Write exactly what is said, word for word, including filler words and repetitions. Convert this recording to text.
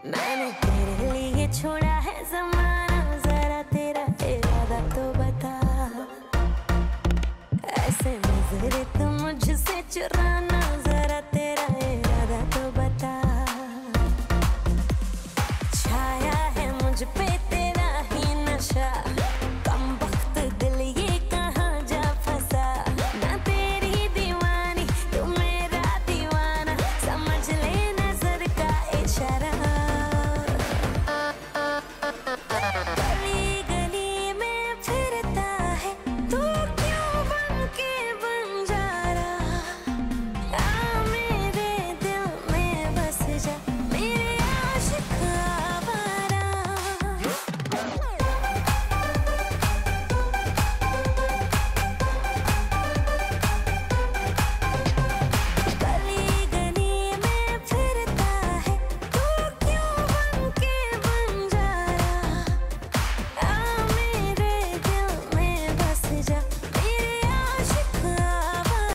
मैंने तेरे लिए छोड़ा है ज़माना, जरा तेरा इरादा तो बता। ऐसे नजरे तुम मुझसे चुराना